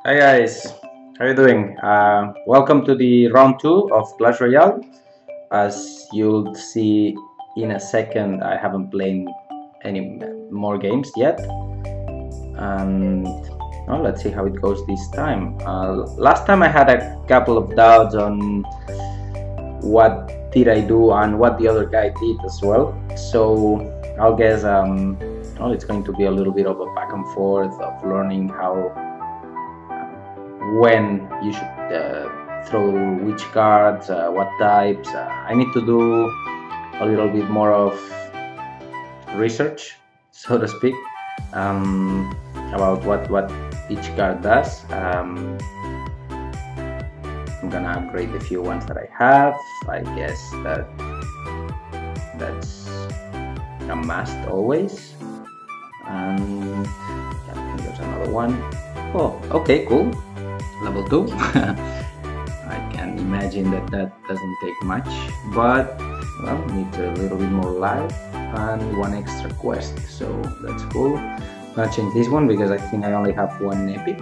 Hi guys, how are you doing? Welcome to the round 2 of Clash Royale. As you'll see in a second, I haven't played any more games yet. And well, let's see how it goes this time. Last time I had a couple of doubts on what did I do and what the other guy did as well. So I'll guess well, it's going to be a little bit of a back and forth of learning when you should throw which cards, what types. I need to do a little bit more of research, so to speak, about what each card does. I'm gonna upgrade the few ones that I have. I guess that's a must always. And yeah, I think there's another one. Oh, okay, cool. Level 2. I can imagine that doesn't take much, but well, needs a little bit more life and one extra quest, so that's cool. I'm gonna change this one because I think I only have one epic.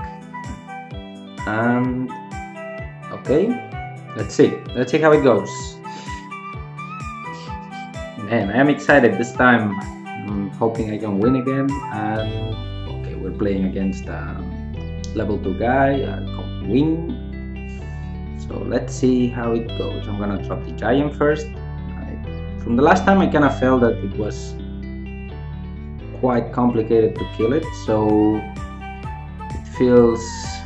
And okay, let's see how it goes. Man, I am excited this time. I'm hoping I can win again. And okay, we're playing against level 2 guy called Wing. So let's see how it goes. I'm gonna drop the giant first. From the last time I kind of felt that it was quite complicated to kill it, so it feels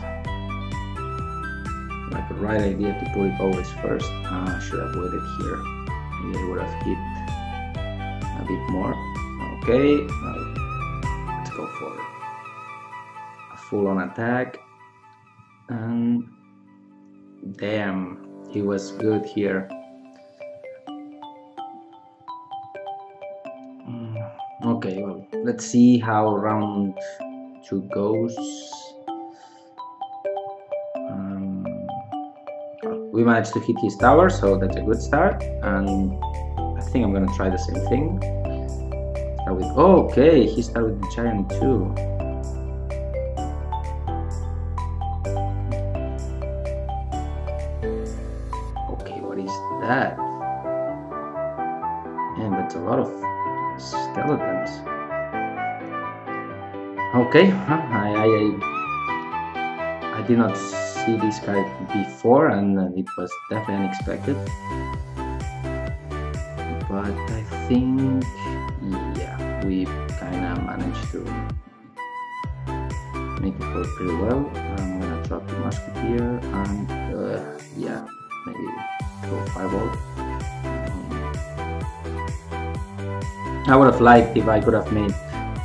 like the right idea to put it always first. I should have waited here. Maybe I would have hit a bit more. Okay, let's go for a full-on attack. And damn, he was good here. Okay, well, let's see how round 2 goes. We managed to hit his tower, so that's a good start. And I think I'm gonna try the same thing. Start with, okay, he started with the giant too. That and that's a lot of skeletons. Okay, I did not see this guy before, and it was definitely unexpected, but I think yeah, we kinda managed to make it work pretty well. I'm gonna drop the musketeer and yeah, maybe throw fireball. I would have liked if I could have made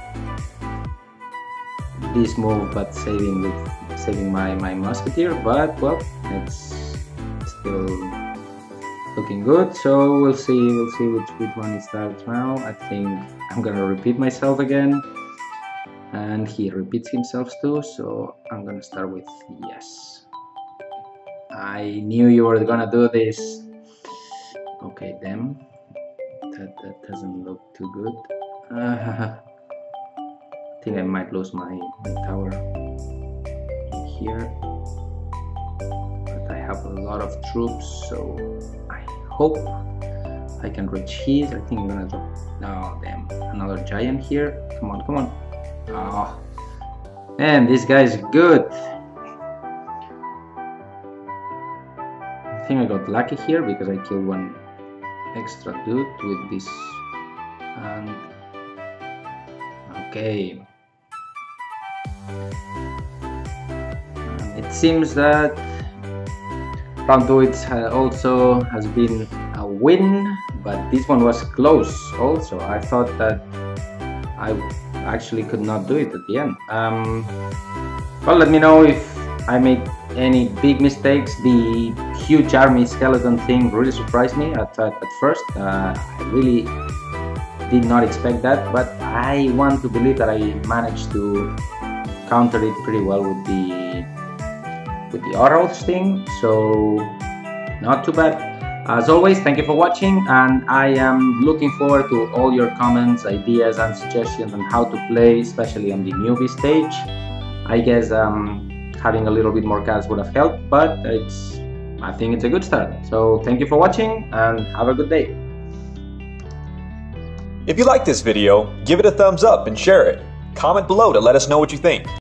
this move but saving my musketeer, but well, it's still looking good, so we'll see which one it starts now. I think I'm gonna repeat myself again, and he repeats himself too, so I'm gonna start with yes. I knew you were gonna do this. Okay, damn. That doesn't look too good. I think I might lose my tower here. But I have a lot of troops, so I hope I can reach his. I think I'm gonna drop. Oh, damn. Another giant here. Come on, come on. Oh, man, this guy is good. I think I got lucky here because I killed one extra dude with this. And okay, and it seems that round 2 also has been a win, but this one was close also. I thought that I actually could not do it at the end. Well, let me know if I made any big mistakes. The huge army skeleton thing really surprised me at first. I really did not expect that, but I want to believe that I managed to counter it pretty well with the autos thing, so not too bad. As always, thank you for watching, and I am looking forward to all your comments, ideas and suggestions on how to play, especially on the newbie stage. I guess having a little bit more cash would have helped, but I think it's a good start. So thank you for watching and have a good day. If you like this video, give it a thumbs up and share it. Comment below to let us know what you think.